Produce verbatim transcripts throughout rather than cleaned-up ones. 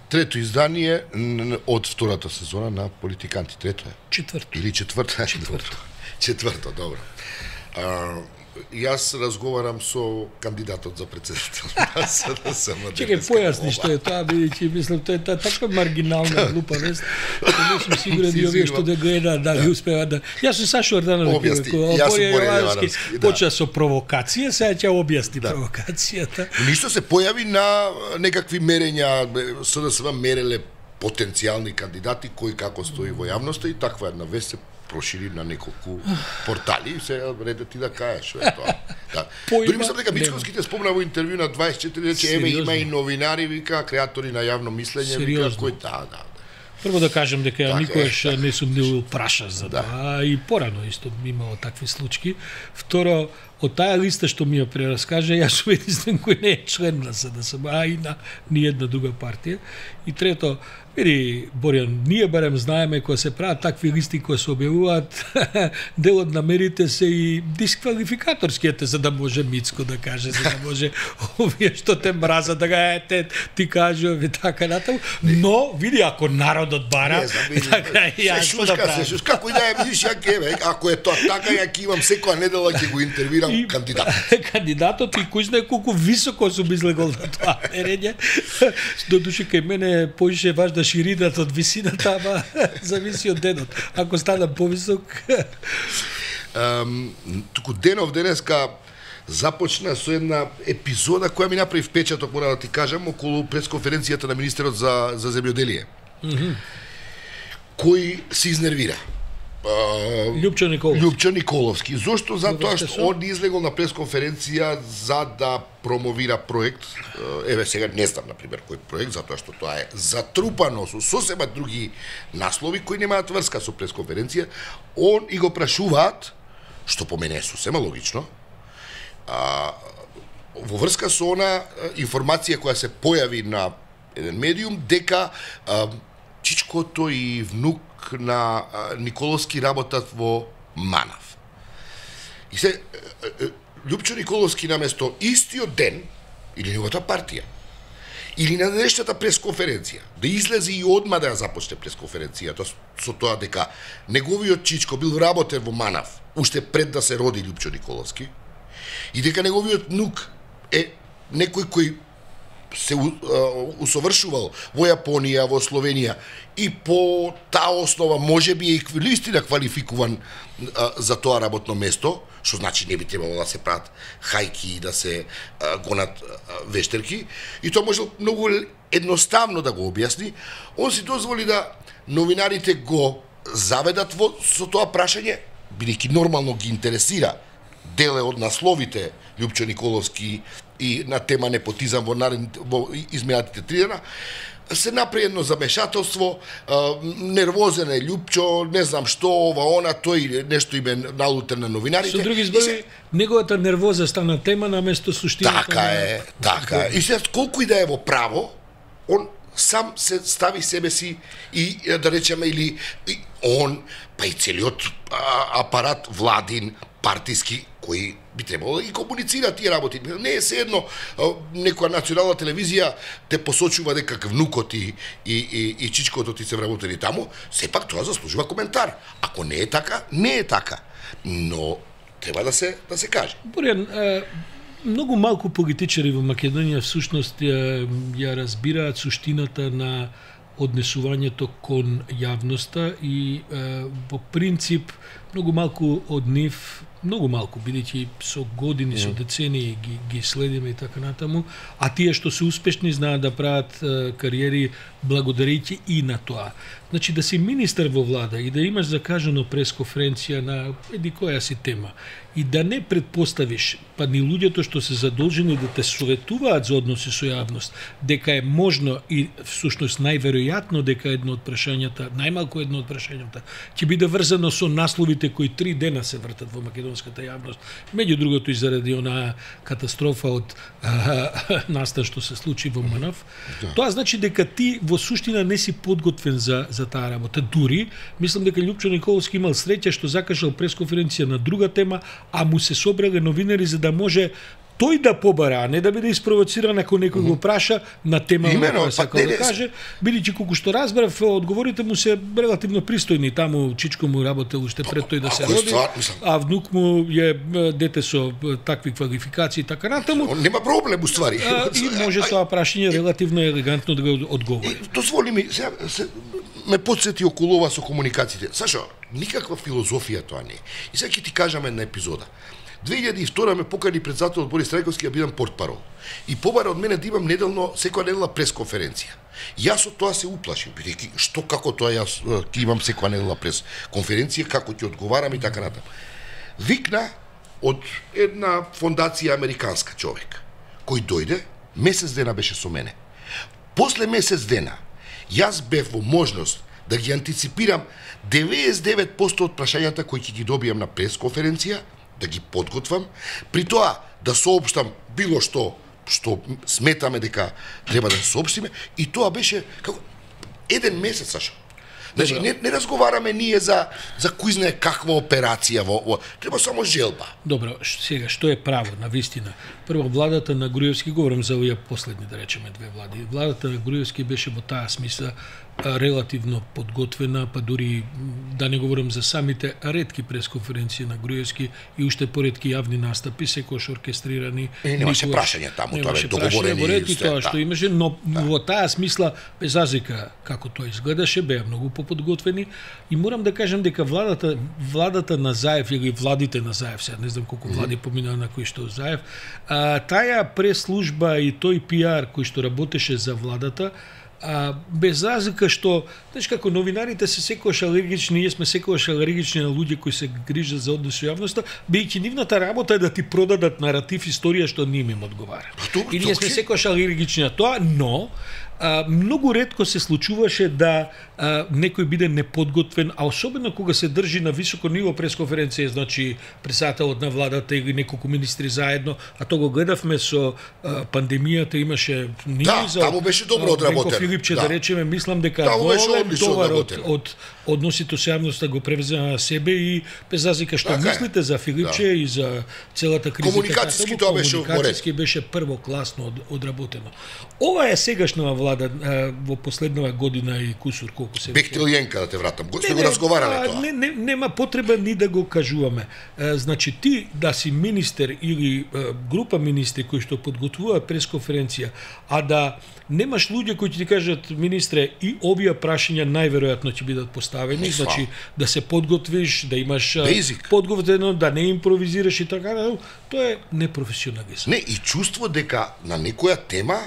Трето издание од втората сезона на Политиканти. Трето е? Четврто. Или четврто? Четврто. Четврто, добро. А, јас разговарам со кандидатот за председател. Чекај, појасни што е тоа, бидејќи мислам тоа е та така маргинална глупа вест. Не сум сигурен и овие што да гледа да ги успева да. Јас сум Сашо Ордановиќ, Борја Јовановски почна со провокација, сега ќе објасни провокацијата. Ништо се појави на некакви мерења, СДСМ мереле потенцијални кандидати кои како стои во јавноста и таква една вест се прошири на неколку портали и се реде ти да кажеш што е тоа. Да. Дори мислам дека Мичковските спомна во интервју на дваесет и четири рече еве има и новинари, вика, креатори на јавно мислење, вика, кој да, да. Прво да кажем дека ја никогаш не сум бил прашан за тоа, и порано исто имало такви случаи. Второ, од таа листа што ми ја прераскаже, јас сум единствен кој не е член на СДСМ, а и на ниедна друга партија. И трето, види, Борјан, ние барем знаеме кога се прават такви листи кои се објавуваат, дел од намерите се и дисквалификаторските, за да може Мицко да каже, за да може овие што те мразат да га ете, ти кажи овие така натаму. Но види, ако народот бара, така и јас да правам. Се како и да е, видиш, ја ке, ако е тоа така, ја ќе имам секоја недела ќе го интервирам кандидатот. Кандидатот и кој знае колку високо сум излегол на тоа мерење. До души кај мене поише важна ширината од висината, ама зависи од денот. Ако станам повисок... Um, туку денов денеска започна со една епизода која ми направи впечаток, мора да ти кажам, околу пресконференцијата на министерот за, за земјоделие. Mm -hmm. Кој се изнервира. Љупчо Николовски. Љупчо Николовски. Зошто? Затоа што он излегол на пресконференција за да промовира проект. Еве сега не знам, например, кој проект, затоа што тоа е затрупано со сосема други наслови кои немаат врска со пресконференција. Он и го прашуваат, што по мене е сосема логично, а, во врска со она информација која се појави на еден медиум, дека а, чичкото и внук на Николовски работат во Манав. И се Љупчо Николовски наместо истиот ден или неговата партија или на денешната пресконференција да излезе и одма да ја започне пресконференцијата со тоа дека неговиот чичко бил работен во Манав уште пред да се роди Љупчо Николовски и дека неговиот внук е некој кој се усовршувал во Јапонија, во Словенија и по таа основа можеби и листина квалификуван а, за тоа работно место, што значи не би требало да се прават хајки и да се а, гонат а, вештерки, и тоа може многу едноставно да го објасни. Он си дозволи да новинарите го заведат во, со тоа прашање, бидејќи нормално ги интересира деле од насловите Љупчо Николовски и на тема непотизам во, наредните, во изминатите три дена, се направи едно замешателство, нервозен е Љупчо, не знам што, ова, она, тој нешто име налутен на новинарите. Со други збори, се... неговата нервоза стана тема наместо суштината. Така е, на... така е. И сега, колку и да е во право, он сам се стави себе си и, да речеме, или и он, па и целиот апарат владин, партиски, кои би требало да ги комуницира тие работи. Не е се едно некоја национална телевизија те посочува дека внукот и, и, и, и чичкото ти се вработени таму, сепак тоа заслужува коментар. Ако не е така, не е така. Но треба да се да се каже. Борјан, многу малку политичари во Македонија всушност ја, ја разбираат суштината на однесувањето кон јавноста и по принцип многу малку од нив, многу малку, бидејќи со години, со децении ги, ги следиме и така натаму, а тие што се успешни знаат да прават е, кариери благодарејќи и на тоа. Значи да си министер во влада и да имаш закажано пресконференција на еди која си тема и да не предпоставиш, па ни луѓето што се задолжени да те советуваат за односи со јавност, дека е можно и всушност најверојатно дека едно од прашањата, најмалку едно од прашањата, ќе биде врзано со насловите кои три дена се вртат во македонската јавност, меѓу другото и заради онаа катастрофа од а, настан што се случи во Манав. Да. Тоа значи дека ти во суштина не си подготвен за за таа работа. Дури, мислам дека Љупчо Николовски имал среќа што закажал пресконференција на друга тема, а му се собрале новинари за да може тој да побара, а не да биде испровоциран ако некој mm -hmm. го праша на тема Имено, која сака да каже, бидејќи колку што разбрав, одговорите му се релативно пристојни, таму чичко му работел уште пред тој да се роди, а внук му е дете со такви квалификации и така натаму. Он нема проблем уствари. И може тоа прашање релативно елегантно да го одговори. Дозволи ми, сега се, ме подсети околу ова со комуникациите. Сашо, никаква филозофија тоа не е. И сега ќе ти кажам една епизода. две илјади и втора ме покани председател од Борис Трајковски да бидам портпарол. И побара од мене да имам неделно, секоја недела пресконференција. Јас од тоа се уплашив, бидејќи што како тоа јас ќе имам секоја недела пресконференција, како ќе одговарам и така натаму. Викна од една фондација американска човек, кој дојде, месец дена беше со мене. После месец дена, јас бев во можност да ги антиципирам деветдесет и девет проценти од прашањата кои ќе ги добијам на пресконференција, да ги подготвам, при тоа да соопштам било што што сметаме дека треба да соопштиме, и тоа беше како еден месец, Саша. Значи, не, не разговараме ние за за кој знае каква операција во, во треба само желба. Добро, сега што е право на вистина? Прво, владата на Груевски, говорам за овие последни, да речеме, две влади. Владата на Груевски беше во таа смисла релативно подготвена, па дури да не говорам за самите ретки пресконференции на Груевски и уште поредки јавни настапи, секојаш оркестрирани. И немаше прашање таму, тоа бе договорени и тоа што имаше, но да. Во таа смисла, без разлика како тоа изгледаше, беа многу поподготвени и морам да кажам дека владата владата на Заев или владите на Заев, сега не знам колку влади поминаа на кој што Заев, а, таа прес-служба и тој пиар кој што работеше за владата, а, без разлика што, знаеш како новинарите се секојаш алергични, ние сме секојаш алергични на луѓе кои се грижат за однос со јавноста, бидејќи нивната работа е да ти продадат наратив историја што не им одговара. И ние сме секојаш алергични на тоа, но а, многу ретко се случуваше да а, некој биде неподготвен, а особено кога се држи на високо ниво пресконференција, значи председателот на владата или неколку министри заедно, а тоа го гледавме со а, пандемијата, имаше да, за таму беше добро одработено. Филипче, да. да речеме, мислам дека голем товар од, од односите со јавноста го превзе на себе и без разлика што така мислите за Филипче да. И за целата криза. Комуникацијски тоа беше комуникацијски беше првокласно од, одработено. Ова е сегашнава влада а, во последнава година и кусур колку се Бехтелиенка да те вратам. Го сме го разговарале тоа. Не, не, нема потреба ни да го кажуваме. А, значи ти да си министер или а, група министри кои што подготвуваат пресконференција, а да немаш луѓе кои ќе ти кажат министре и овие прашања најверојатно ќе бидат поставени, значи да се подготвиш, да имаш Basic. Подготвено, да не импровизираш и така, тоа е непрофесионализм. Не, и чувство дека на некоја тема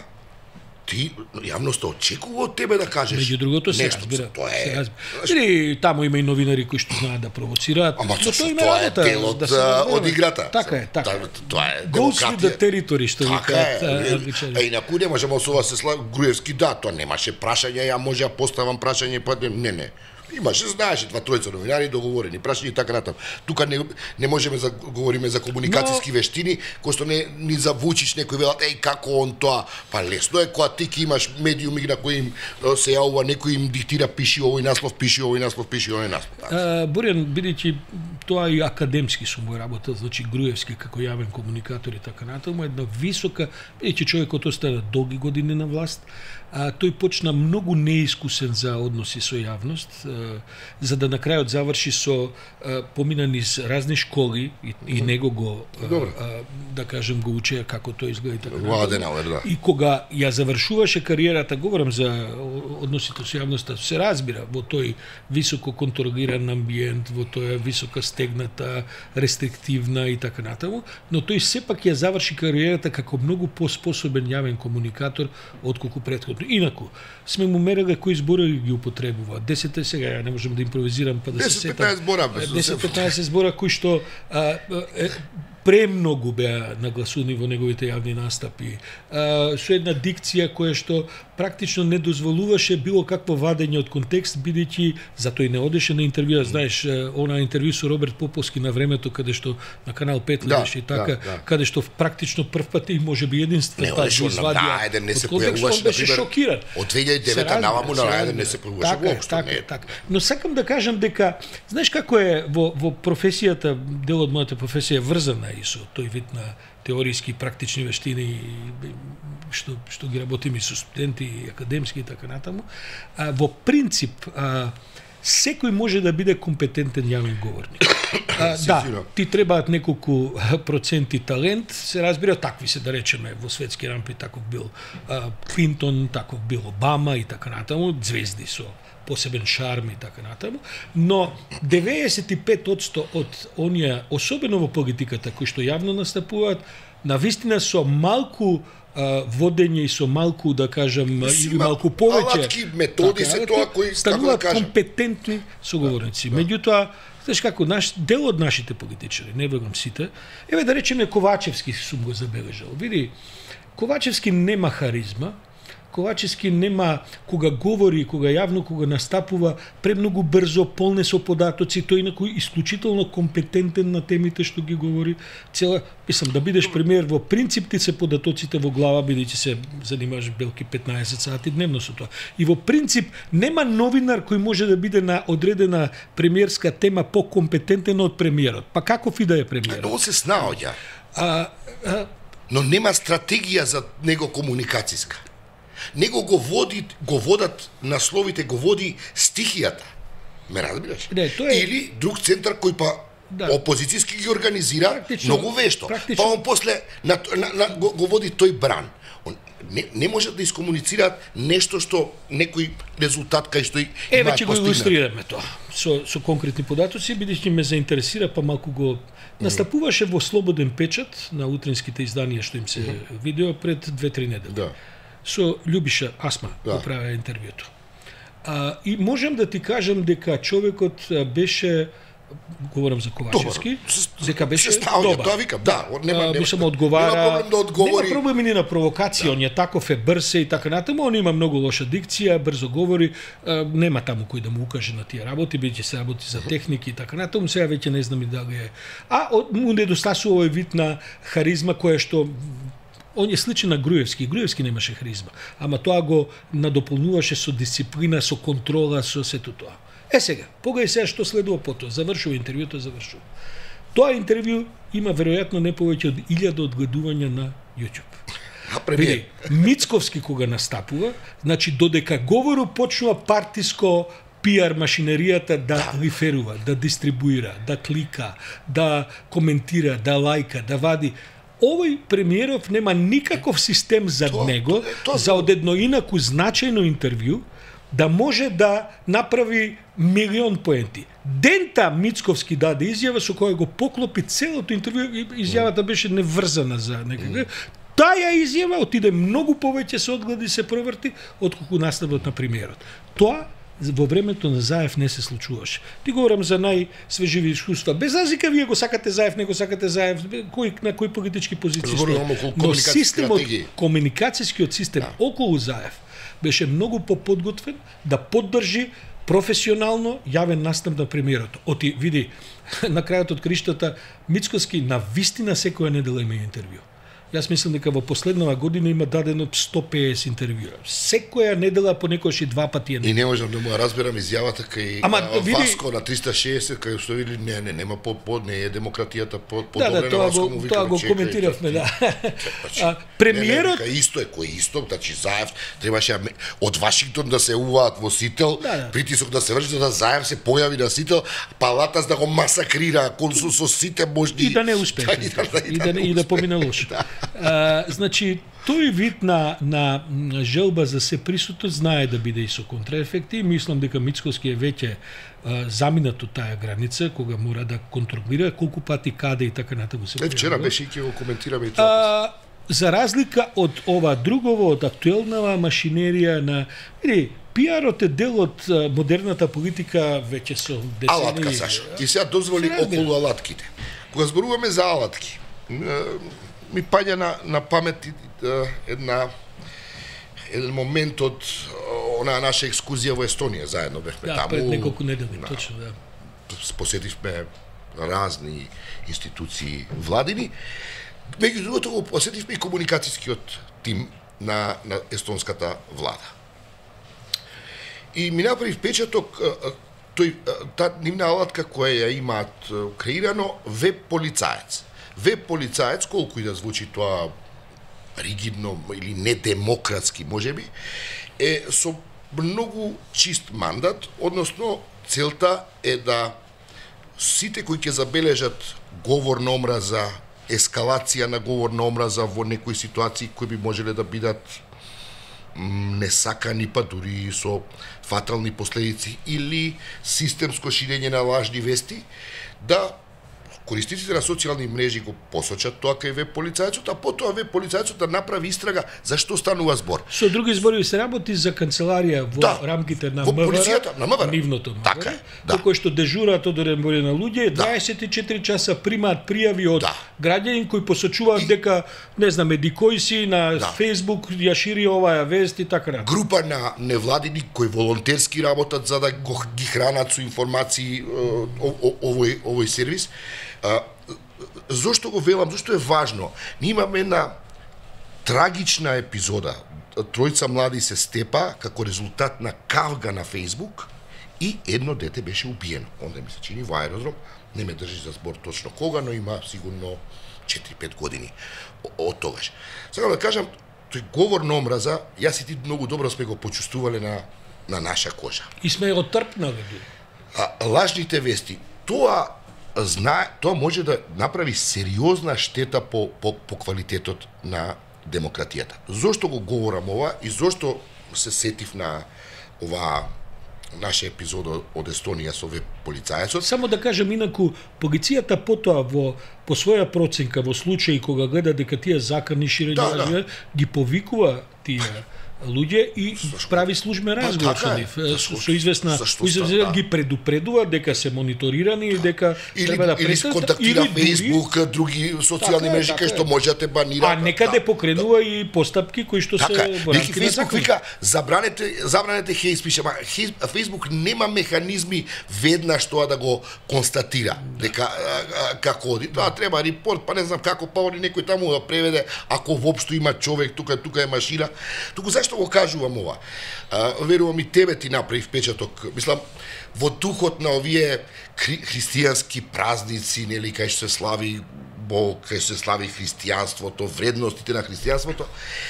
ти јавноста очекува од тебе да кажеш. Меѓу другото се нешто, разбира. Тоа е. Се разбира. Или таму има и новинари кои што знаат да провоцираат. Ама но тоа, тоа е дел од, да од играта. Така е, така. Тоа, тоа е демократија. Goes with the territory, што викаат. А инаку не можеме со ова се слага Груевски, да, тоа немаше прашање, ја може ја поставам прашање, па не, не. Имаше, знаеше, два тројца новинари договорени, прашања и така натаму. Тука не не можеме да говориме за комуникацијски no, вештини, кои што не ни за Вучич некој велат еј како он тоа, па лесно е кога ти ќе имаш медиуми на кои им се јавува некој им диктира пиши овој наслов, пиши овој наслов, пиши овој наслов. Uh, Борјан, бидејќи тоа и академски сум мој работа, значи Груевски како јавен комуникатор и така натаму, една висока, бидејќи човекот остана долги години на власт, а тој почна многу неискусен за односи со јавност, а, за да на крајот заврши со а, помина низ разни школи и, и него го а, а, да кажем го учеа како тоа изгледа и така натаму. Да. И кога ја завршуваше кариерата, говорам за односите со јавноста, се разбира во тој високо контролиран амбиент, во тоја висока стегната, рестриктивна и така натаму, но тој сепак ја заврши кариерата како многу поспособен јавен комуникатор отколку претходно. Инаку, сме му мереле кои зборови ги употребува. десет сега, ја не можам да импровизирам, па да се сетам. десет-петнаесет збора. десет-петнаесет збора кои што а, е, премногу беа нагласувани во неговите јавни настапи. А, со една дикција која што практично не дозволуваше било какво вадење од контекст, бидејќи затоа и не одеше на интервјуа, знаеш, она интервју со Роберт Поповски на времето каде што на канал пет да, беше и така, да, да. Каде што практично прв пат и можеби единствен пат го извадија. Да, не се појавуваше, беше шокиран. Од две илјади и девета наваму на најден не се појавуваше воопшто. Така, не. Така. Но сакам да кажам дека знаеш како е во во професијата, дел од мојата професија е врзана и со тој вид на теориски и практични вештини што што ги работиме со студенти и академски и така натаму. А, во принцип а, секој може да биде компетентен јавен говорник. А, да, ти требаат неколку проценти талент, се разбира, такви се да речеме во светски рамки, таков бил а, Клинтон, таков бил Обама и така натаму, звезди со посебен шарм и така натаму, но деветдесет и пет одсто од оние, особено во политиката, кои што јавно настапуваат, навистина со малку а, водење и со малку, да кажам, или малку повеќе алатки, методи така, се тоа кои стануваат да компетентни соговорници. Да, да. Меѓутоа, знаеш како, наш, дел од нашите политичари, не верувам сите, еве да речеме Ковачевски сум го забележал. Види, Ковачевски нема харизма, Ковачевски нема, кога говори, кога јавно, кога настапува, премногу брзо, полне со податоци, тој некој исклучително компетентен на темите што ги говори. Цела, мислам, да бидеш премиер, во принцип ти се податоците во глава, бидејќи се занимаваш белки петнаесет сати дневно со тоа. И во принцип нема новинар кој може да биде на одредена премиерска тема покомпетентен од премиерот. Па каков и да е премиерот? Но се снаоѓа. А, а... Но нема стратегија за него комуникацијска. Него го води, го водат насловите, го води стихијата. Ме разбираш? Не, тоа е... Или друг центар кој па да. опозицијски ги организира практично, многу вешто. Практично. Па он после на, на, на, го, го води тој бран. Он не, не можат да искомуницираат нешто што некој резултат кај што имаат постигнат. Еве ќе го илустрираме тоа со со конкретни податоци, бидејќи ме заинтересира, па малку го настапуваше во Слободен печат на утринските изданија што им се mm -hmm. видео пред две-три недели. Да. Со Љубиша Асма да. го правеа интервјуто. А, и можам да ти кажам дека човекот беше, говорам за Ковачевски, дека беше добар. Тоа викам, да, нема нема. Мислам одговара. Нема проблем да одговори. Нема проблем ни на провокација, да. Он е таков, е брз и така натаму, он има многу лоша дикција, брзо говори, а, нема таму кој да му укаже на тие работи, бидејќи се работи за техники и така натаму, сега веќе не знам и дали е. А му недостасува овој вид на харизма која што он е сличен на Груевски. Груевски немаше харизма, ама тоа го надополнуваше со дисциплина, со контрола, со сето тоа. Е сега, погај сега што следува потоа. Завршува интервјуто, завршува. Тоа интервју има веројатно не повеќе од илјада одгледувања на YouTube. А премиер? Мицковски кога настапува, значи додека говору почнува партиско пиар машинеријата да, да риферува, да дистрибуира, да клика, да коментира, да лајка, да вади. Овој премиеров нема никаков систем за тоа, него, тоа, тоа, за од едно инаку значајно интервју, да може да направи милион поенти. Дента Мицковски даде изјава со која го поклопи целото интервју, и изјавата беше неврзана за некако. Таа изјава отиде многу повеќе се одгледи, се проврти, отколку наставот на премиерот. Тоа во времето на Заев не се случуваше. Ти говорам за најсвеживи искуства. Без разлика вие го сакате Заев, не го сакате Заев, кој на кои политички позиции сте. Но системот, комуникацијскиот систем да. околу Заев беше многу поподготвен да поддржи професионално јавен настап на премиерот. Оти види на крајот од криштата Мицковски на вистина секоја недела има интервју. Јас мислам дека во последнава година има дадено сто пеесет интервјуа. Секоја недела понекогаш и два пати е. И не можам да му разберам изјавата кај Ама, види... Васко на триста шеесет кај што вели не, не, нема по под не е демократијата под под да, да, тоа го, тоа го коментиравме, да. А, премиерот не, не, исто е кој исто, значи Заев требаше од Вашингтон да се уваат во Сител, да, да. Притисок да се врши да Заев се појави на Сител, Палатас да го масакрира консул со сите можни и да не успее. Да, и да, да, и да, да, и да помине лошо. Да. А, значи, тој вид на, на желба за се присутно знае да биде и со контраефекти. Мислам дека Мицковски е веќе заминат од таа граница, кога мора да контролира колку пати, каде и така натаму се. Е, вчера беше и ќе го коментираме и тоа. За разлика од ова другово, од актуелнава машинерија на... Види, пиарот е дел од модерната политика веќе со децени... Алатка, Сашо. И сега дозволи околу алатките. Кога зборуваме за алатки, ми паѓа на, на памет една еден момент од онаа наша екскурзија во Естонија, заедно бевме да, таму. Да, пред неколку недели, точно, да. Посетивме разни институции владини. Меѓу другото го посетивме и комуникацијскиот тим на, на естонската влада. И ми направи впечаток тој та нивна алатка која ја имаат креирано веб полицаец. веб полицаец, колку и да звучи тоа ригидно или недемократски, можеби, е со многу чист мандат, односно целта е да сите кои ќе забележат говор на омраза, ескалација на говор на омраза во некои ситуации кои би можеле да бидат несакани, па дури со фатални последици или системско ширење на лажни вести, да користителите на социјални мрежи го посочат тоа кај веб полицајецот, а потоа веб полицајецот да направи истрага зашто станува збор. Со други зборови се работи за канцеларија во да, рамките на МВР, на МВР, нивното МВР, така, да. кој што дежураат одреден број на луѓе, да. дваесет и четири часа примаат пријави од да. граѓани кои посочуваат и... дека, не знам, еди кој си на да. Facebook ја шири оваа вест и така натаму. Група на невладини кои волонтерски работат за да ги хранат со информации овој овој сервис. А, зошто го велам? Зошто е важно? Ние имаме една трагична епизода. Тројца млади се степа како резултат на кавга на Facebook и едно дете беше убиено. Онда ми се чини во аеродром, не ме држи за збор точно кога, но има сигурно четири-пет години од тогаш. Сега да кажам, тој говор на омраза, јас и ти многу добро сме го почувствувале на, на наша кожа. И сме го трпнали. А, лажните вести, тоа знае, тоа може да направи сериозна штета по, по, по квалитетот на демократијата. Зошто го говорам ова и зошто се сетив на ова наша епизода од Естонија со веб полицајецот? Само да кажам инаку, полицијата потоа во по своја проценка во случаи кога гледа дека тие закани ширење да, да. ги повикува тие луѓе и прави службен разговор со нив, со известна, известна ги предупредува дека се мониторирани и дека или, треба да престанат, или контактира Facebook, други социјални мрежи кај што може да те банира. А некаде покренува и постапки кои што така, се во рамките на Facebook вика забранете забранете хејс пише, ама Facebook нема механизми веднаш тоа да го констатира дека како оди. Тоа треба репорт, па не знам како, па оди некој таму да преведе ако воопшто има човек тука, тука е машина. Туку зашто Што го кажувам ова? А, верувам и тебе ти направи впечаток. Мислам, во духот на овие хри, христијански празници, нели, кај што се слави Бог, кај што се слави христијанството, вредностите на христијанството,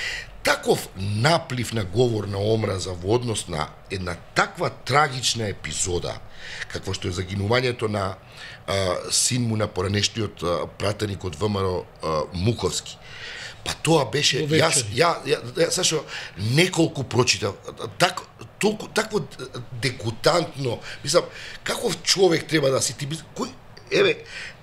таков наплив на говор на омраза во однос на една таква трагична епизода, какво што е загинувањето на а, син му на поранешниот а, пратеник од ВМРО а, Муковски. Па тоа беше, јас, ја, ја, ја, Сашо, неколку прочитав, так, толку, такво дегутантно, мислам, каков човек треба да си ти, кој, еве,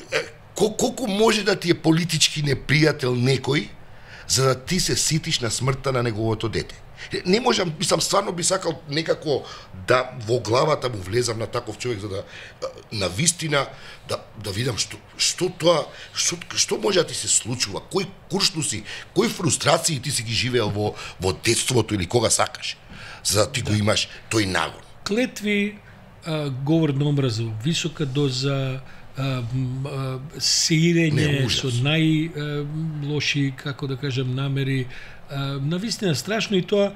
колку може да ти е политички непријател некој, за да ти се ситиш на смртта на неговото дете. Не можам, мислам, стварно би сакал некако да во главата му влезам на таков човек за да на вистина да да видам што што тоа што што може да ти се случува, кој куршнуси, кои фрустрации ти си ги живеел во во детството или кога сакаш, за да ти да. го имаш тој нагон. Клетви, а, говор на омраза, висока доза, а, а, сеирење со најлоши, како да кажем, намери. Uh, навистина страшно и тоа,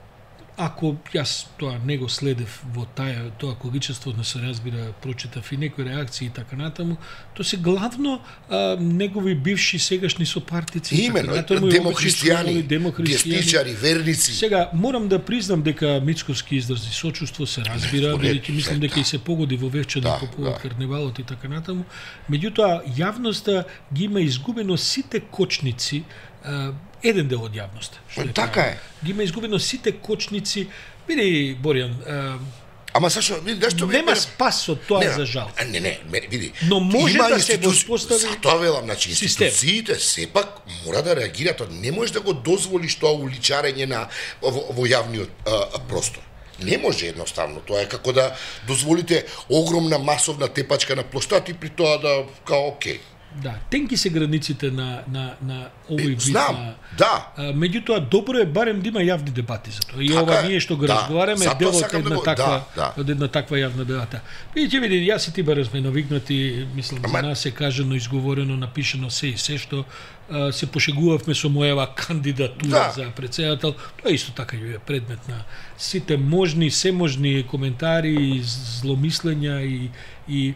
ако јас тоа не го следев во таја, тоа количество, не се разбира, прочитав и некои реакции и така натаму, тоа се главно uh, негови бивши сегашни сопартици. Имено, демохристијани, десничари, верници. Сега, морам да признам дека Мицковски изрази сочувство, се разбира, бидејќи мислам дека и се погоди во вевче да, по повод да. карневалот и така натаму. Меѓутоа, јавноста ги има изгубено сите кочници, uh, еден дел од јавноста. Така е. Ги има изгубено сите кочници. Види, Боријан, а... Ама Сашо, види, нешто нема ме... спас од тоа не, за жал. Не, не, не, види. Но може има да се воспостави затоа велам, значи институциите сепак мора да реагираат, не може да го дозволиш тоа уличарење на во, во јавниот а, простор. Не може едноставно, тоа е како да дозволите огромна масовна тепачка на плоштад и при тоа да као окей. Да, тенки се границите на на на овој вид. Знам, на, да. А, меѓутоа добро е барем да има јавни дебати за тоа. И така, ова ние што го да, разговараме дел од една да таква, да, да. од една таква јавна дебата. Видите, види, јас и ти барем сме навикнати, мислам, Ама... за нас е кажано, изговорено, напишано се и се што а, се пошегувавме со мојава кандидатура да. за претседател. Тоа исто така е предмет на сите можни, се можни коментари, зломислења и и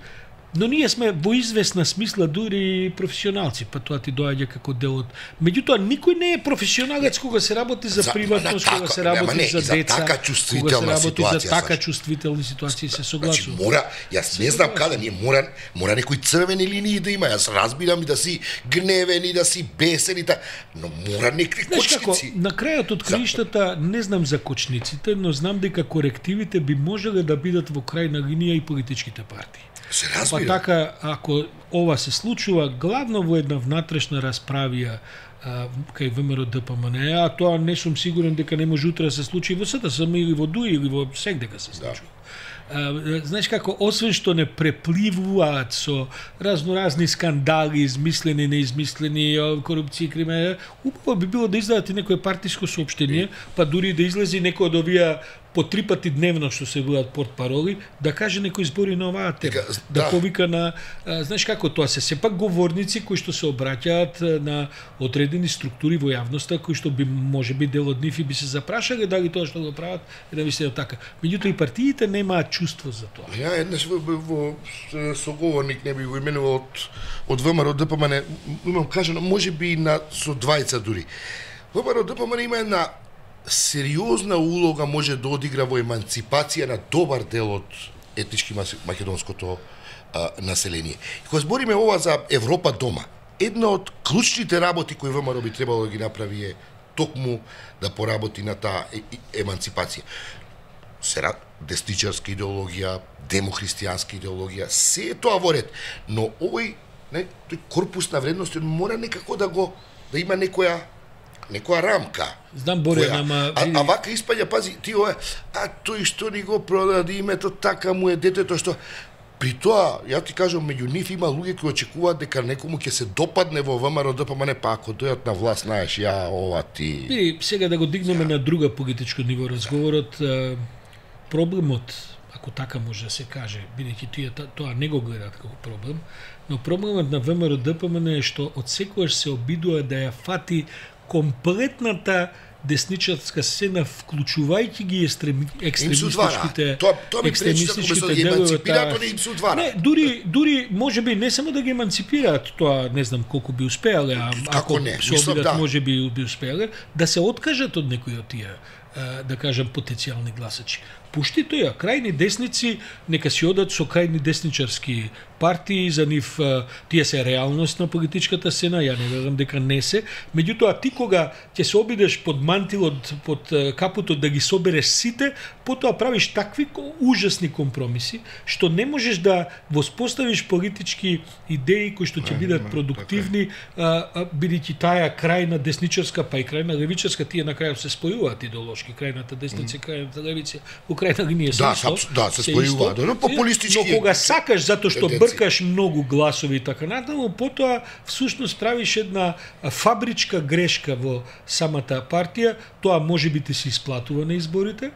Но ние сме во известна смисла дури професионалци, па тоа ти доаѓа како дел од... Меѓутоа, никој не е професионалец кога се работи за, за приватност, кога се работи не, за деца, за така чувствителна ситуација. За така чувствителни ситуации се согласувам. Значи, мора, јас не знам каде, ние мора, мора некои црвени линии да има. Јас разбирам и да си гневен и да си бесен и та, но мора некои кочници. На крајот од краиштата не знам за кочниците, но знам дека корективите би можеле да бидат во крајна линија и политичките партии. Се па така, ако ова се случува главно во една внатрешна расправија а, кај ВМРО Д П М Н, а тоа не сум сигурен дека не може утре да се случи во С Д С М или во Д У И или во сегде дека се случува. Да. Знаеш како, освен што не препливуваат со разноразни скандали, измислени, неизмислени, корупција и криминал, убаво би било да издадат и некое партиско соопштение, па дури да излезе некој од овие по три пати дневно што се бидат портпароли, да каже некои збори на оваа тема, да, да повика на, а, знаеш како, тоа се сепак говорници кои што се обраќаат на одредени структури во јавноста, кои што би можеби дел од нив и би се запрашале дали тоа што го прават е да висне така. Меѓутоа и партиите немаат чувство за тоа. Ја еднаш во, во соговорник не би го именувал од од ВМРО Д П М Н, имам кажано можеби на со двајца дури. ВМРО Д П М Н има една сериозна улога може да одигра во еманципација на добар дел од етнички македонското а, население. И кога збориме ова за Европа дома, една од клучните работи кои ВМРО би требало да ги направи е токму да поработи на таа еманципација. Сера десничарска идеологија, демохристијанска идеологија, се е тоа во ред, но овој не, тој корпус на вредности мора некако да го да има некоја некоја рамка. Знам Боре, ама а, а вака испаѓа, пази, ти ова, а тој што ни го продаде името, така му е детето што при тоа, ја ти кажам, меѓу нив има луѓе кои очекуваат дека некому ќе се допадне во ВМРО Д П М Н, па ако дојат на власт, знаеш, ја ова ти. Бири, сега да го дигнеме на друга политичко ниво разговорот, проблемот, ако така може да се каже, бидејќи тие тоа не го гледаат како проблем, но проблемот на ВМРО Д П М Н е што одсекогаш се обидува да ја фати комплетната десничарска сцена, вклучувајќи ги екстремистичките екстремистичките делови. Не, дури дури можеби не само да ги еманципираат, тоа не знам колку би успеале, а ако се обидат да. можеби би успеале да се откажат од некои од тие, да кажам, потенцијални гласачи. Пушти тоја, крајни десници нека си одат со крајни десничарски партии, за нив тие се реалност на политичката сцена, ја не верам дека не се. Меѓутоа ти кога ќе се обидеш под мантилот, под капутот да ги собереш сите, потоа правиш такви ужасни компромиси што не можеш да воспоставиш политички идеи кои што ќе бидат продуктивни, бидејќи таа крајна десничарска па и крајна левичарска тие на крајот се спојуваат идеолошки, крајната десница и крајната левица во крајна линија се да, исто. Да, се спојуваат, но популистички. Но кога сакаш затоа што бркаш многу гласови и така натаму, потоа всушност правиш една фабричка грешка во самата партија, тоа можеби ти се исплатува на изборите,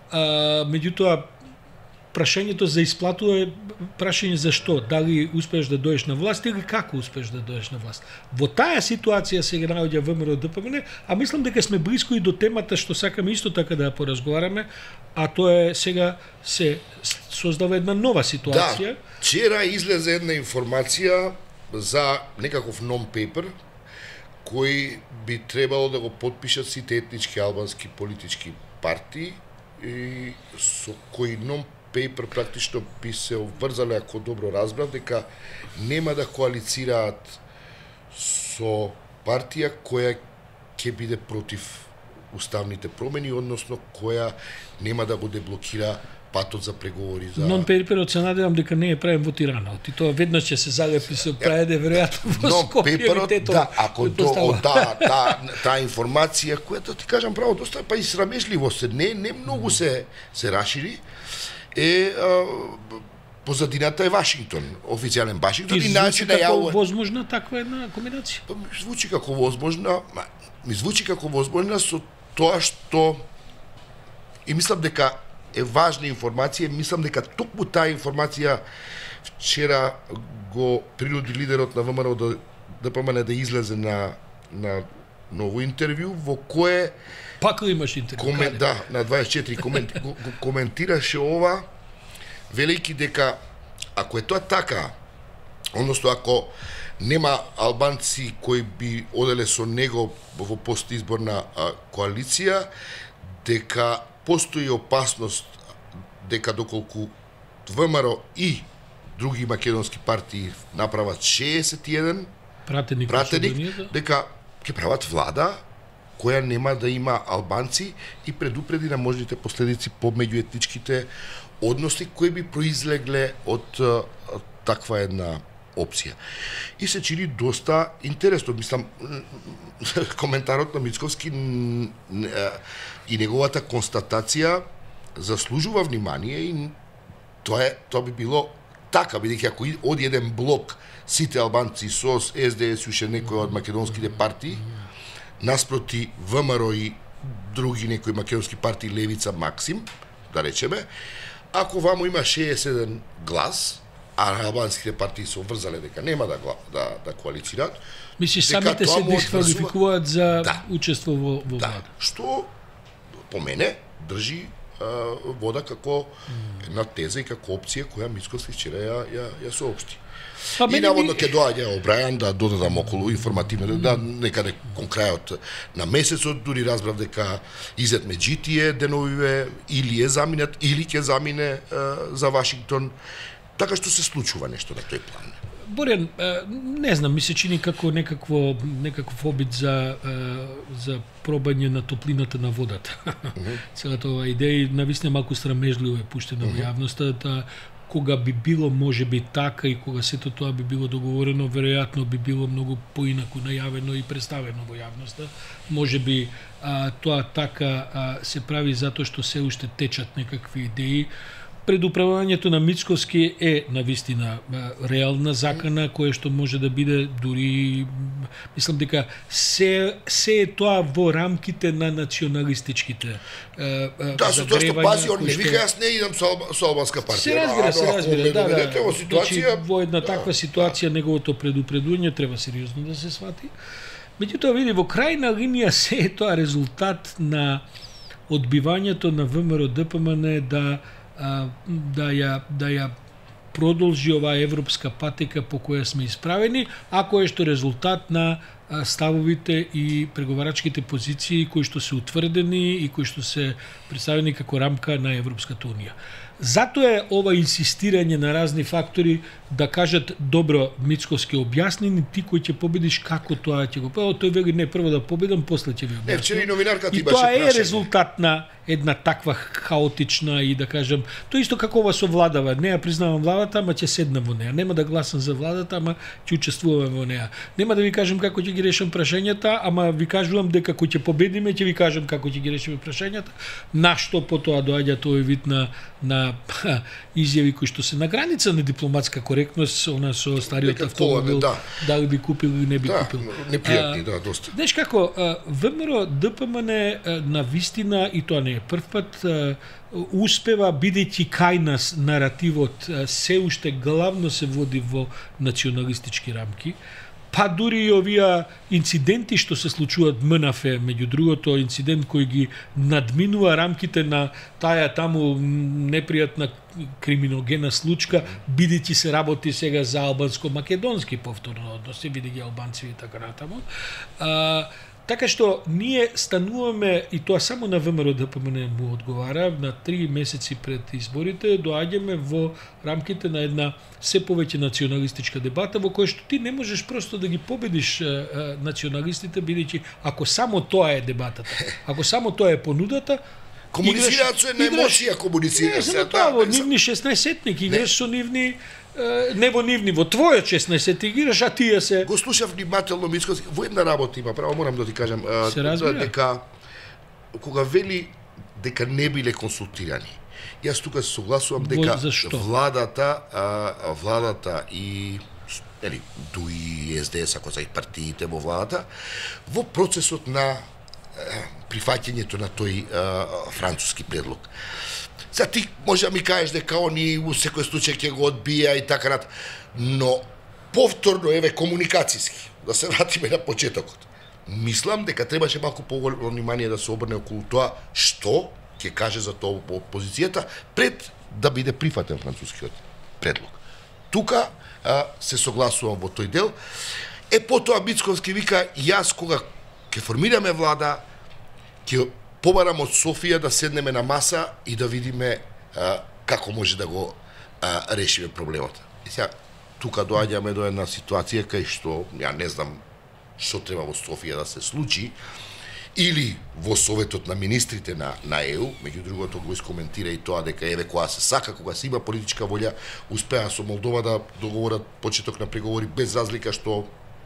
а, меѓутоа прашањето за исплатува е прашање за што, дали успееш да доеш на власт или како успееш да доеш на власт. Во таа ситуација се наоѓа ВМРО Д П М Н, а мислам дека сме блиско и до темата што сакаме исто така да ја поразговараме, а тоа е сега се создава една нова ситуација. Да, вчера излезе една информација за некаков нон-пейпер кој би требало да го потпишат сите етнички албански политички партии и со кој нон пейпер практично би се обврзале, ако добро разбрав, дека нема да коалицираат со партија која ќе биде против уставните промени, односно која нема да го деблокира патот за преговори за нон-пейперот се надевам дека не е правен во Тирана. И тоа веднаш ќе се залепи се праеде веројатно во Скопје. Да, ако до да, та та информација која ти кажам право доста па и срамежливо се не не многу се се рашири е а, позадината е Вашингтон, официјален Вашингтон и начин на јаво возможна таква една комбинација. Па ми звучи како возможна, ми звучи како возможна со тоа што и мислам дека е важна информација, мислам дека токму таа информација вчера го принуди лидерот на ВМРО Д П М Н да излезе на на ново интервју во кое пак ли имаш интервју? Комен, да, на дваесет и четири коменти, го, го коментираше ова велејќи дека ако е тоа така односно ако нема албанци кои би оделе со него во постизборна коалиција, дека постои опасност дека доколку ВМРО и други македонски партии направат шеесет и еден пратеник, пратеник дека ќе прават влада која нема да има албанци и предупреди на можните последици по меѓуетничките односи кои би произлегле од таква една опција. И се чини доста интересно. Мислам, коментарот на Мицковски и неговата констатација заслужува внимание и тоа е, тоа би било така, бидејќи ако од еден блок сите албанци со Ес Де Ес уште некои од македонските партии, наспроти ВМРО и други некои македонски партии Левица Максим, да речеме, ако вамо има шеесет и еден глас, а албанските партии се обврзале дека нема да да, да коалицираат, мислиш самите се дисквалификуваат за да, учество во во да, влада. што по мене држи а, вода како една теза и како опција која Мицковски вчера ја ја, ја соопшти. Па, и наводно ќе доаѓа Обрајан да додадам околу информативно, да некаде кон крајот на месецот, дури разбрав дека Изет Меджитие деновиве или е заминат, или ќе замине а, за Вашингтон, така што се случува нешто на тој план. Борен, не знам, ми се чини како некакво некаков обид за за пробање на топлината на водата. Uh -huh. Целата ова идеја навистина малку срамежливо е пуштена во uh -huh. јавноста, да кога би било можеби така и кога сето тоа би било договорено, веројатно би било многу поинаку најавено и представено во јавноста. Можеби а, тоа така а, се прави затоа што се уште течат некакви идеи. Предуправувањето на Мицковски е навистина реална закана која што може да биде дури, мислам дека се се е тоа во рамките на националистичките да, со тоа што пази, он не вика јас не идам со, со албанска партија. Се разбира, се разбира, да, да. Во ситуација, во една да, таква ситуација да, неговото предупредување треба сериозно да се свати. Меѓутоа, види, во крајна линија се е тоа резултат на одбивањето на ВМРО Д П М Н да да ја да ја продолжи оваа европска патека по која сме исправени, а кој е што резултат на ставовите и преговарачките позиции кои што се утврдени и кои што се представени како рамка на Европската унија. Затоа е ова инсистирање на разни фактори да кажат добро, Мицковски објасни ни ти кој ќе победиш како тоа ќе го. Па тој вели не, прво да победам, после ќе ви објаснам. Не, вчера и новинарката и имаше тоа е прашање. резултат на една таква хаотична и да кажем, тоа исто како ова со владава, не ја признавам владата, ама ќе седнам во неа. Нема да гласам за владата, ама ќе учествувам во неа. Нема да ви кажам како ќе ги решам прашањата, ама ви кажувам дека кој ќе победиме, ќе ви кажам како ќе ги решиме прашањата. Нашто потоа доаѓа тој вид на на изјави кои што се на граница на дипломатска коректност, она со стариот автомобил, да. Дали би купил или не би да, купил. Непријатни, да, доста. Знаеш како, ВМРО Д П М Н на вистина, и тоа не е прв пат, успева, бидејќи кај нас наративот се уште главно се води во националистички рамки, па дури и овие инциденти што се случуваат М Н Ф, меѓу другото инцидент кој ги надминува рамките на таа таму непријатна криминогена случка, бидејќи се работи сега за албанско-македонски повторно односи, бидејќи албанци и така натаму. А, така што ние стануваме, и тоа само на ВМРО Д П М Н му одговара, на три месеци пред изборите доаѓаме во рамките на една се повеќе националистичка дебата во која што ти не можеш просто да ги победиш а, а, националистите, бидејќи ако само тоа е дебатата, ако само тоа е понудата, комуницираат со една емоција, комуницираат. Не, само тоа, во нивни шеснаесетник играш со нивни, не во нивни, во твојот шеснаесетник играш, а тие се... Го слушав внимателно Мицковски, во една работа има право, морам да ти кажам, се разбира, дека кога вели дека не биле консултирани. Јас тука се согласувам дека владата, а, владата и нели, дуи Ес Де Ес, ако са и партиите во владата, во процесот на прифаќањето на тој а, француски предлог. Сега ти може да ми кажеш дека они у секој случај ќе го одбија и така нат, но повторно еве комуникацијски, да се вратиме на почетокот. Мислам дека требаше малку поголемо внимание да се обрне околу тоа што ќе каже за тоа опозицијата пред да биде прифатен францускиот предлог. тука а, се согласувам во тој дел. Е потоа Мицковски вика, јас кога ќе формираме влада, ќе побарам од Софија да седнеме на маса и да видиме а, како може да го а, решиме проблемот. И сега тука доаѓаме до една ситуација кај што ја не знам што треба во Софија да се случи, или во Советот на министрите на, на Е У, меѓу другото го искоментира и тоа дека еве кога се сака, кога се има политичка волја, успеа со Молдова да договорат почеток на преговори без разлика што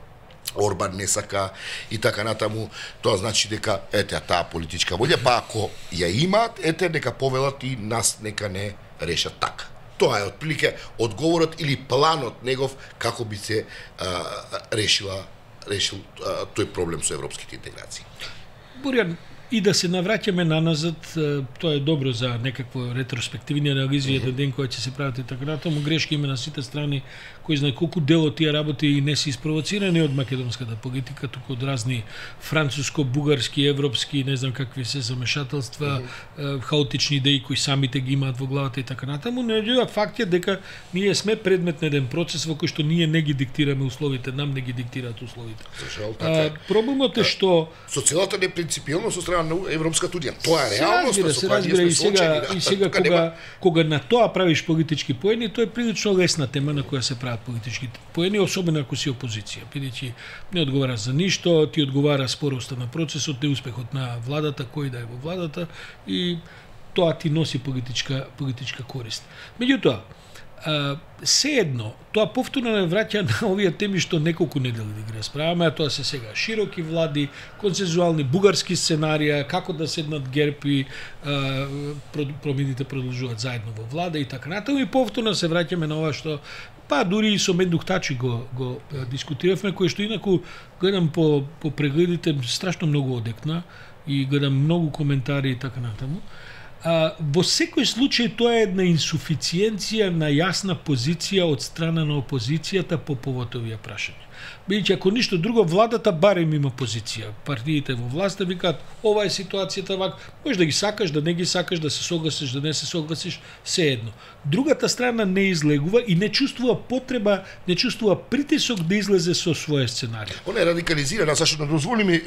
Орбан не сака и така натаму. Тоа значи дека ете таа политичка волја, па ако ја имаат, ете нека повелат и нас нека не решат така. Тоа е отприлike одговорот или планот негов како би се а, решила решил а, тој проблем со европските интеграции. Борјан, и да се навраќаме наназад, тоа е добро за некакво ретроспективни анализи, еден ден која ќе се прават и така натаму, грешки има на сите страни, кој знае колку дел од тие работи и не се испровоцирани од македонската политика, туку од разни француско-бугарски, европски, не знам какви се замешателства, mm-hmm. хаотични идеи кои самите ги имаат во главата и така натаму, но е факт е дека ние сме предмет на еден процес во кој што ние не ги диктираме условите, нам не ги диктираат условите. Зашал, така. А, проблемот е што социјалната не принципиелно со страна на Европската унија. Тоа е реалност, разбира, се разбира и сега и сега кога нема... кога на тоа правиш политички поени, тоа е прилично лесна тема на која се прават политички поени, особено ако си опозиција. Бидејќи не одговара за ништо, ти одговара спороста на процесот, неуспехот на владата, кој да е во владата и тоа ти носи политичка политичка корист. Меѓутоа, Uh, sejedno, тоа повторно не враќа на овие теми што неколку недели да ги расправаме, а тоа се сега широки влади, консензуални бугарски сценарија, како да седнат ГЕРБ и uh, промените продолжуваат заедно во влада и така натаму, и повторно се враќаме на ова што па дури и со Мендух Тачи го, го uh, дискутиравме, кој што инаку гледам по, по прегледите страшно многу одекна и гледам многу коментари и така натаму. А, во секој случај тоа е една инсуфициенција на јасна позиција од страна на опозицијата по повод овие прашања. Бидејќи ако ништо друго, владата барем има позиција. Партиите во власта викаат ова е ситуацијата вак, можеш да ги сакаш, да не ги сакаш, да се согласиш, да не се согласиш, се едно. Другата страна не излегува и не чувствува потреба, не чувствува притисок да излезе со своје сценарија. Она е радикализирана, зашто не дозволи ми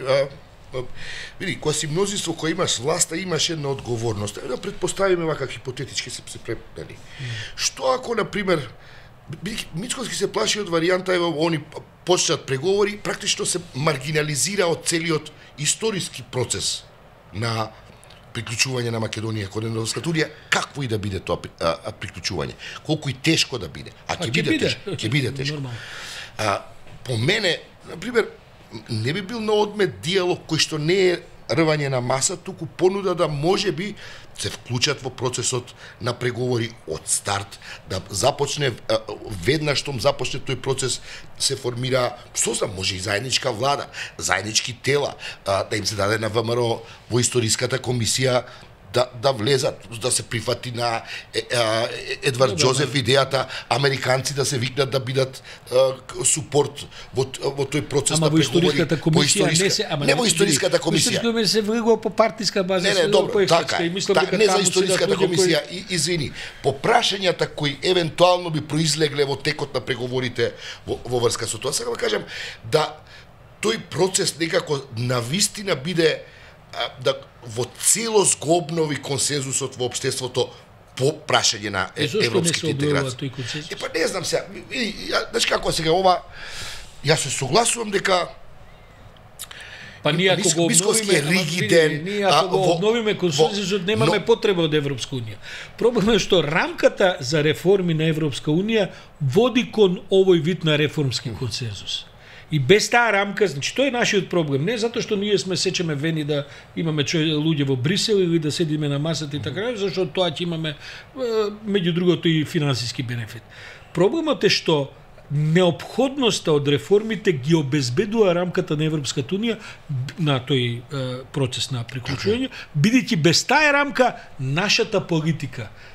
види, кога си мнозинство, кога имаш власта, имаш една одговорност. Да предпоставиме вака хипотетички се се препнали. Mm. Што ако, на пример, Мицковски се плаши од варијанта, ево, они почнат преговори, практично се маргинализира од целиот историски процес на приклучување на Македонија кон Европската унија, какво и да биде тоа а, а, приклучување, колку и тешко да биде, а ќе биде, биде тешко, ќе биде тешко. А, по мене, на пример, не би бил на одмет диалог кој што не е рвање на маса, туку понуда да може би се вклучат во процесот на преговори од старт, да започне веднаш штом започне тој процес се формира, што знам, може и заедничка влада, заеднички тела, да им се даде на ВМРО во историската комисија да да влезат, да се прифати на е, е, Едвард no, Джозеф no, идејата американци да се викнат да бидат е, супорт во во тој процес ама на преговори. Во историска, не се, ама не во историската комисија. Историската комисија се влегува по партиска база. Не, не, добро, така, и мислам така, не за историската да комисија, кој... и, извини, по прашањата кои евентуално би произлегле во текот на преговорите во, во врска со тоа, сакам да кажам да тој процес некако навистина биде да во целост го обнови консензусот во општеството по прашање на е, европските интеграции. Е, па не знам сега, значи како сега ова, јас се согласувам дека па ние ако го обновиме, ригиден, ние ако го обновиме консензусот, немаме но... потреба од Европска унија. Проблемот е што рамката за реформи на Европска унија води кон овој вид на реформски консензус. И без таа рамка, значи тоа е нашиот проблем, не затоа што ние сме сечеме вени да имаме луѓе во Брисел или да седиме на масата и така, зашто тоа ќе имаме меѓу другото и финансиски бенефит. Проблемот е што неопходноста од реформите ги обезбедува рамката на Европската унија на тој е, процес на приклучување, бидејќи без таа рамка нашата политика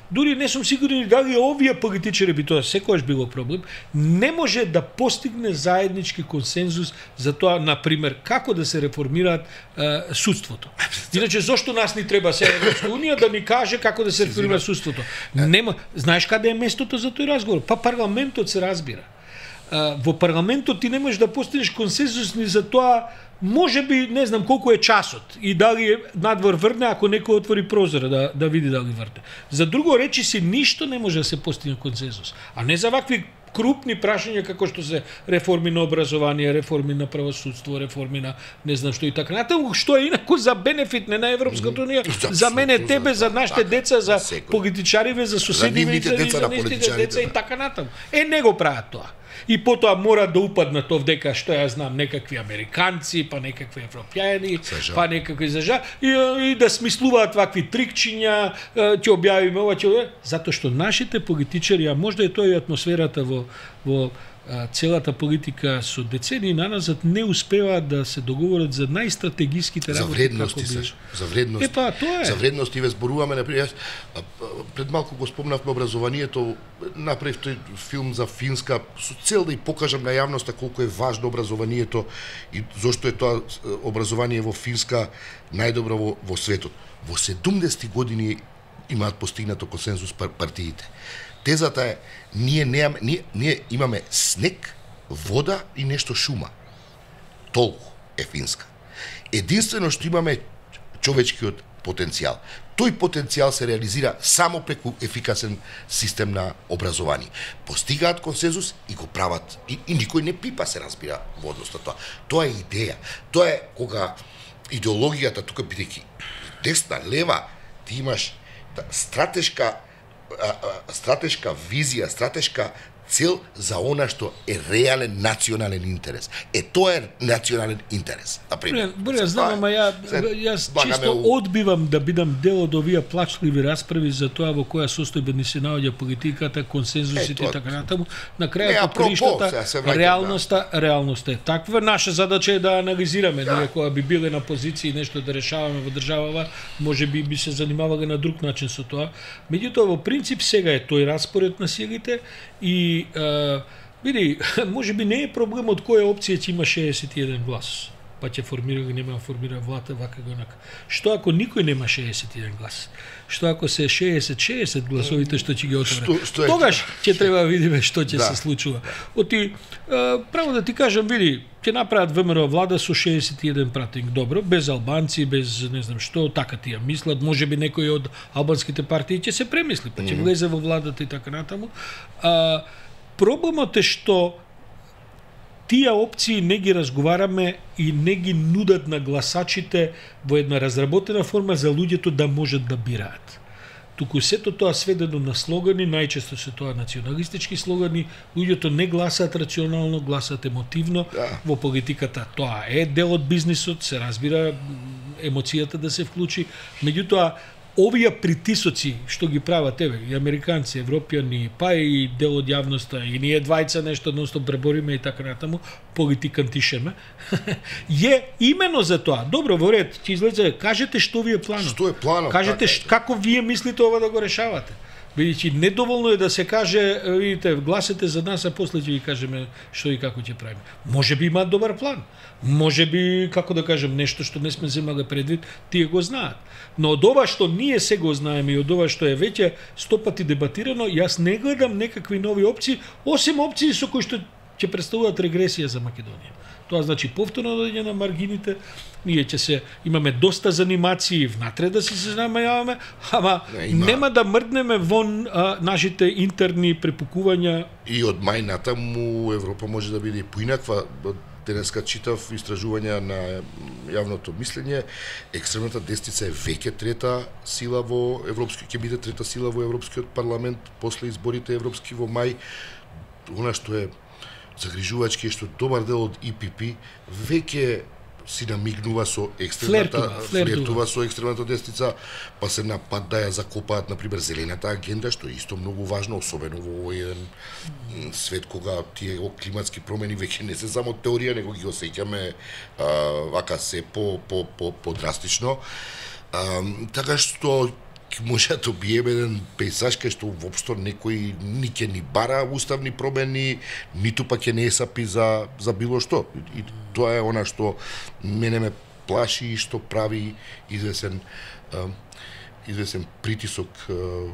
дури не сум сигурен дали овие политичари би тоа секогаш било проблем, не може да постигне заеднички консензус за тоа, например, како да се реформираат е, судството. Иначе зошто нас ни треба се Европска унија да ни каже како да се реформира судството? Нема, знаеш каде е местото за тој разговор? Па парламентот се разбира. Е, во парламентот ти не можеш да постигнеш консензус ни за тоа. Може би, не знам колку е часот и дали е надвор врне ако некој отвори прозора да, да види дали врне. За друго речи си ништо не може да се постигне консензус. А не за вакви крупни прашања како што се реформи на образование, реформи на правосудство, реформи на не знам што и така натаму, што е инаку за бенефит не на Европската унија, за мене, тебе, за нашите деца, за политичариве, за соседиве, за нивните деца и така натаму. Е, не го прават тоа. И потоа мора да упаднат овдека, што ја знам, некакви американци, па некакви европјани, па некакви зажа, и, и да смислуваат вакви трикчиња, ќе објавиме ова, ќе ова, затоа што нашите политичари, а можда е тоа и атмосферата во, во а, целата политика со децении наназад, не успеваат да се договорат за најстратегиските работи. За вредности, би... Саш, за вредности. Е, па, тоа е. За вредности ве зборуваме, например, пред малку го спомнавме образованието, направив тој филм за Финска со цел да и покажам на јавноста колку е важно образованието и зошто е тоа образование во Финска најдобро во, во светот. Во седумдесетти години имаат постигнато консензус пар, партиите. Тезата е, ние, неаме, ние, ние имаме снег, вода и нешто шума. Толку е Финска. Единствено што имаме човечкиот потенцијал. Тој потенцијал се реализира само преку ефикасен систем на образование. Постигаат консензус и го прават. И, и никој не пипа, се разбира, во однос на тоа. Тоа е идеја. Тоа е кога идеологијата, тука бидејќи десна, лева, ти имаш стратешка стратешка визија, стратешка цел за она што е реален национален интерес. Е, тоа е национален интерес. Например. Боре, знам, ама ја, јас чисто у... одбивам да бидам дел од овие плачливи расправи за тоа во која состојба ни се наоѓа политиката, консензусите и така натаму. На крајот кришната, реалноста, да. реалноста е таква. Наша задача е да анализираме, да. Ние кога би биле на позиции нешто да решаваме во државава, може би би се занимавале на друг начин со тоа. Меѓутоа, во принцип, сега е тој распоред на силите и Uh, види, може би не е проблем од која опција ќе има шеесет и еден глас, па ќе формира или нема формира влада вака гонака. Што ако никој нема шеесет и еден глас? Што ако се шеесет шеесет гласовите што ќе ги отворат? Тогаш ќе треба да видиме што ќе да. се случува. Оти, uh, право да ти кажам, види, ќе направат ВМРО влада со шеесет и еден пратеник, добро, без албанци, без не знам што, така тие мислат, можеби некој од албанските партии ќе се премисли, па ќе влезе во владата и така натаму. А, Проблемот е што тие опции не ги разговараме и не ги нудат на гласачите во една разработена форма за луѓето да можат да бираат. Туку сето тоа сведено на слогани, најчесто се тоа националистички слогани, луѓето не гласаат рационално, гласаат емотивно. Да. Во политиката тоа е дел од бизнисот, се разбира емоцијата да се вклучи. Меѓутоа, овие притисоци што ги прават еве и американци, европјани, па и дел од јавноста, и ние двајца нешто едностоп пребориме и така натаму, политикантишеме, е имено за тоа. Добро, во ред, ќе излезе, кажете што ви е планот. Што е планот? Кажете ш, како вие мислите ова да го решавате. Бидејќи недоволно е да се каже, видите, гласете за нас, а после ќе ви кажеме што и како ќе правиме. Може би имаат добар план. Може би, како да кажем, нешто што не сме земале предвид, тие го знаат. Но од ова што ние се го знаеме и од ова што е веќе сто пати дебатирано, јас не гледам некакви нови опции, осем опции со кои што ќе представуваат регресија за Македонија. Тоа значи повторно доаѓање на маргините, ние ќе се имаме доста занимации внатре да се занимаваме, ама не, има... нема да мрднеме вон а, нашите интерни препукувања. И од мај натаму Европа може да биде поинаква. Денеска читав истражувања на јавното мислење, екстремната десница е веќе трета сила во европски, ќе биде трета сила во Европскиот парламент после изборите европски во мај. Она што е загрижувачки е што добар дел од И Пи Пи веќе си намигнува со екстремната флертува, флертува со екстремната десница, па се на пат да ја закопаат на пример зелената агенда, што е исто многу важно, особено во овој еден свет кога тие климатски промени веќе не се само теорија, него ги осеќаме вака се по по по по драстично. А, така што може да добиеме еден пейзаж кај што воопшто некој ни ќе ни бара уставни промени, ниту пак ќе не сапи за за било што. И, и тоа е она што мене ме плаши и што прави извесен а, извесен притисок а,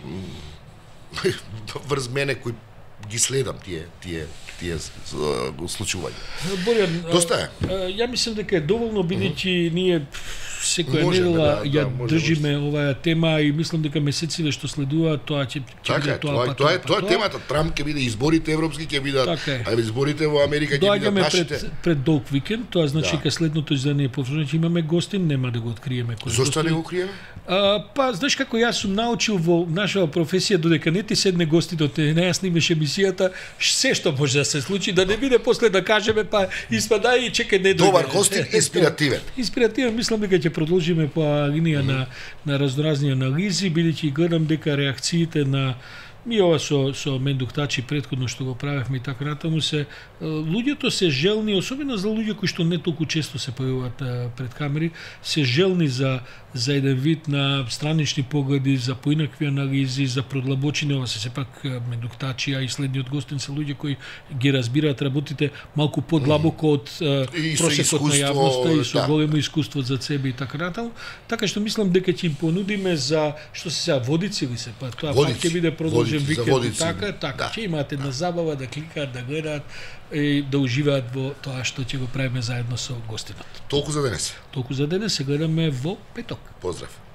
врз мене кој ги следам тие тие тие случувања. Борјан, доста е. Ја мислам дека е доволно, бидејќи mm -hmm. ние секоја Можеме, недела да, ја да, држиме оваа тема и мислам дека месеците што следуваат тоа ќе ќе биде тоа тоа, па тоа е па тоа е темата. Трамп ќе биде, изборите европски ќе бидат, така а изборите во Америка ќе бидат нашите. Пред, пред долг викенд, тоа значи да. дека следното издание повторно ќе имаме гостин, нема да го откриеме кој. Зошто не го криеме? А, па, знаеш како јас сум научил во нашава професија, додека не ти седне гостинот, не ја снимеш емисијата, се што може да се случи, да не биде после да кажеме, па испада и чекај не дојде. Добар гостин, инспиративен. Инспиративен, мислам дека ќе продолжиме по линија mm -hmm. на на разноразни анализи, бидејќи гледам дека реакциите на ми ова со со Мендуктачи претходно што го правевме и така натаму се луѓето се желни, особено за луѓе кои што не толку често се појавуваат пред камери, се желни за за еден вид на странични погледи, за поинакви анализи, за продлабочини. Ова се сепак Мендуктачи, а и следниот гостин се луѓе кои ги разбираат работите малку подлабоко од mm. просекот на јавноста и со да. големо искуство за себе и така натаму. Така што мислам дека ќе им понудиме за што се сега водици или се па тоа пак ќе биде продолжен викенд така, така да. Ќе имаат една забава да кликаат, да гледаат и да уживаат во тоа што ќе го правиме заедно со гостинот. Толку за денес. Толку за денес, се гледаме во петок. Поздрав.